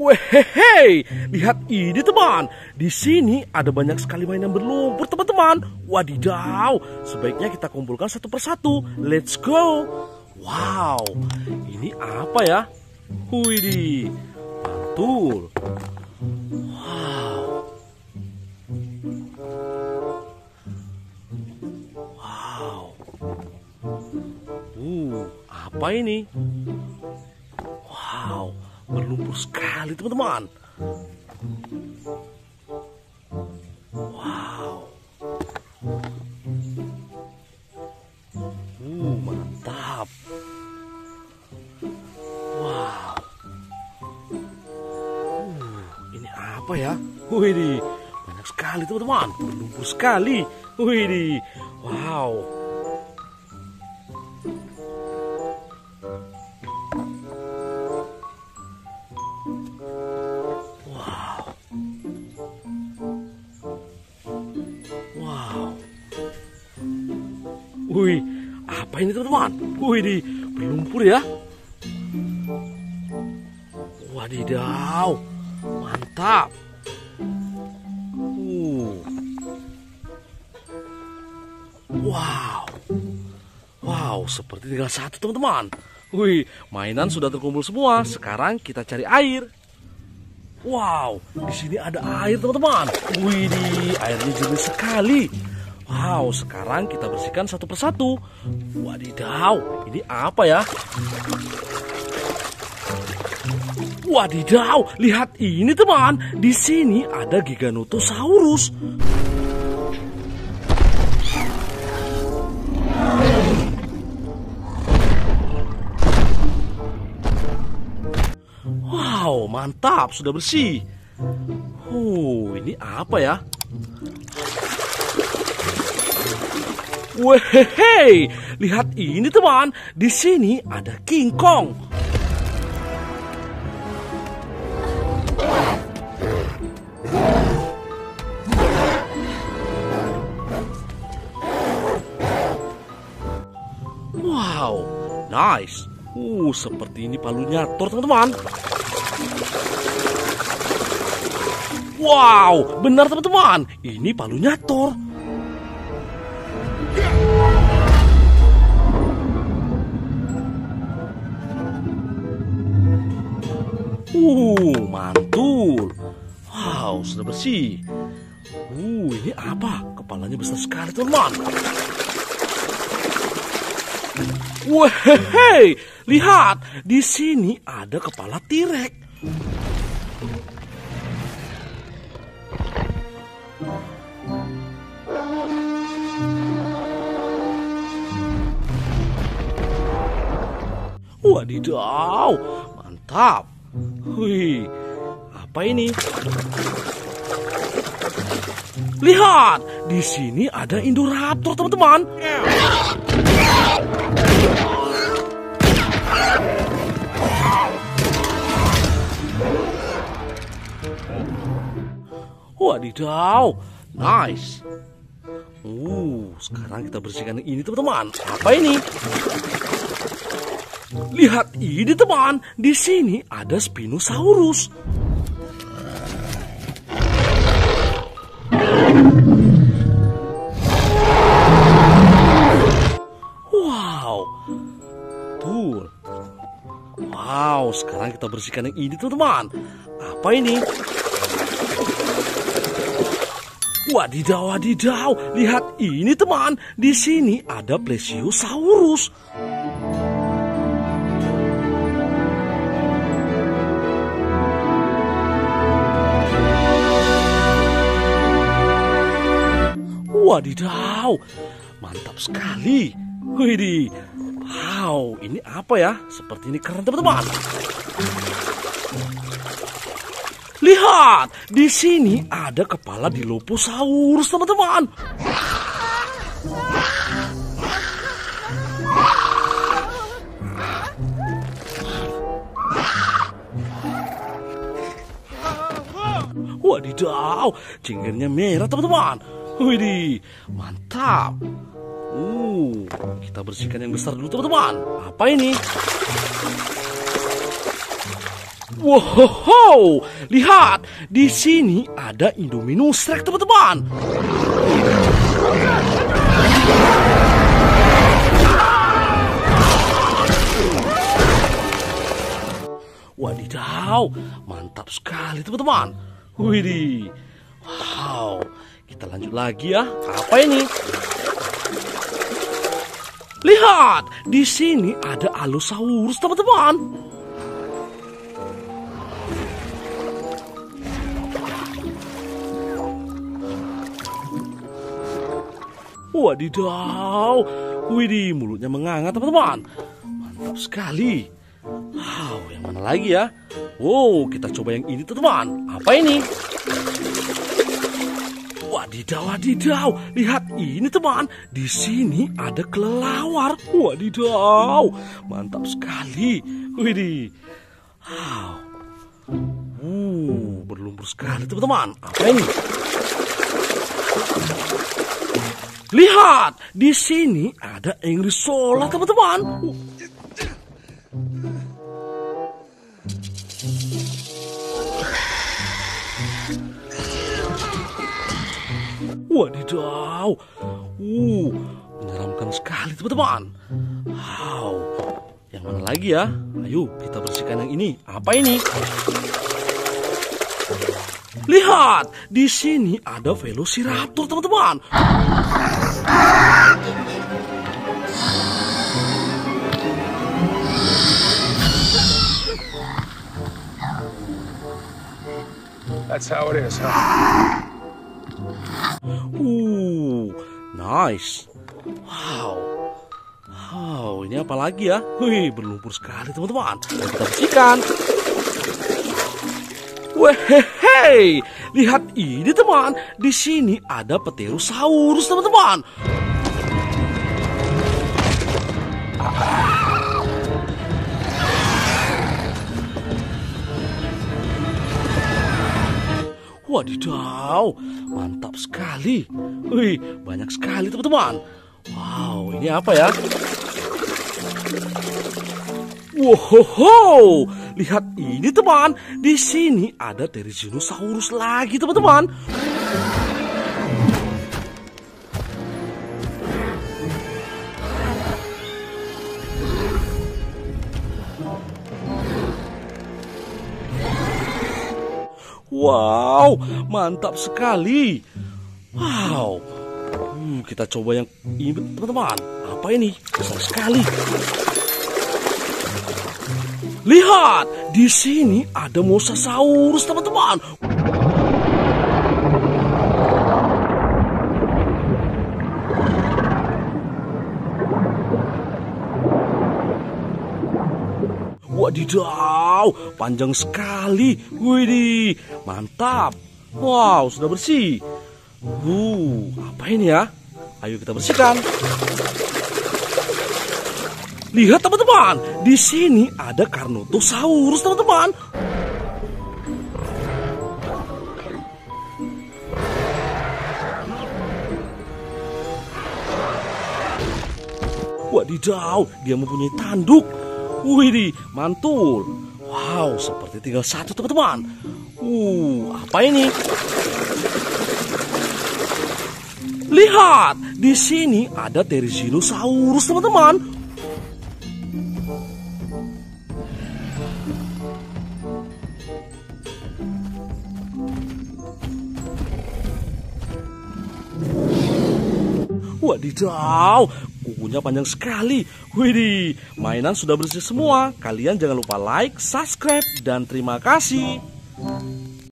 Wehehe, lihat ini teman. Di sini ada banyak sekali mainan berlumpur teman-teman. Wadidaw, sebaiknya kita kumpulkan satu persatu. Let's go. Wow, ini apa ya? Widih, mantul. Wow. Wow. Apa ini? Wow, berlumpur sekali teman-teman. Wow. Mantap. Wow. Ini apa ya? Widih, banyak sekali teman-teman. Berlumpur sekali. Widih. Wow. Wih, apa ini teman-teman? Wih, berlumpur ya. Wadidaw, mantap. Wow, wow, seperti tinggal satu teman-teman. Wih, mainan sudah terkumpul semua. Sekarang kita cari air. Wow, di sini ada air teman-teman. Wih, airnya jernih sekali. Wow, sekarang kita bersihkan satu persatu. Wadidaw, ini apa ya? Wadidaw, lihat ini teman. Di sini ada Giganotosaurus. Wow, mantap, sudah bersih. Ini apa ya? Wehehe, lihat ini teman. Di sini ada King Kong. Wow, nice. Seperti ini Palunyator teman-teman. Wow, benar teman-teman. Ini Palunyator. Mantul. Wow, sudah bersih. Ini apa? Kepalanya besar sekali teman-teman. Wehehe, lihat. Di sini ada kepala T-Rex. Wadidaw, mantap. Wih, apa ini? Lihat, di sini ada Indoraptor teman-teman. Wadidaw, nice. Sekarang kita bersihkan ini teman-teman. Apa ini? Lihat ini teman, di sini ada Spinosaurus. Wow, tuh. Wow, sekarang kita bersihkan yang ini teman-teman. Apa ini? Wadidaw, wadidaw. Lihat ini teman, di sini ada Plesiosaurus. Wadidaw, mantap sekali. Widih, wow, ini apa ya? Seperti ini keren teman-teman. Lihat, di sini ada kepala Dilophosaurus teman-teman. Wadidaw, cingirnya merah teman-teman. Widih, mantap. Kita bersihkan yang besar dulu teman-teman. Apa ini? Wow, lihat, di sini ada Indominus Rex teman-teman. Wadidaw, mantap sekali teman-teman. Widih, wow, kita lanjut lagi ya. Apa ini? Lihat, di sini ada Allosaurus teman-teman. Wadidaw, widih, mulutnya menganga teman-teman. Mantap sekali. Wow, yang mana lagi ya? Wow, kita coba yang ini teman-teman. Apa ini? Wadidaw, wadidaw. Lihat ini teman. Di sini ada kelelawar. Wadidaw, mantap sekali. Widih. Wow. Berlumpur sekali teman-teman. Apa ini? Lihat, di sini ada Engrisola teman-teman. Wadidaw, menyeramkan sekali teman-teman. Wow, yang mana lagi ya? Ayo kita bersihkan yang ini. Apa ini? Lihat, di sini ada Velociraptor teman-teman. That's how it is, huh? Nice. Wow, ini apa lagi ya? Wih, berlumpur sekali teman-teman. Kita bersihkan. Wehehe, lihat ini teman. Di sini ada Pterosaurus teman-teman. Wadidaw, mantap sekali. Wih, banyak sekali teman-teman. Wow, ini apa ya? Wow, lihat ini teman. Di sini ada Therizinosaurus lagi teman-teman. Wow, mantap sekali. Wow, kita coba yang ini teman-teman. Apa ini? Besar sekali. Lihat, di sini ada Mosasaurus teman-teman. Wadidaw, panjang sekali. Widih, mantap. Wow, sudah bersih. Apa ini ya? Ayo kita bersihkan. Lihat teman-teman, di sini ada Carnotaurus teman-teman. Wadidaw, dia mempunyai tanduk. Widih, mantul. Wow, seperti tinggal satu teman-teman. Apa ini? Lihat, di sini ada Therizinosaurus teman-teman. Wadidaw, kukunya panjang sekali. Widih, mainan sudah bersih semua. Kalian jangan lupa like, subscribe, dan terima kasih.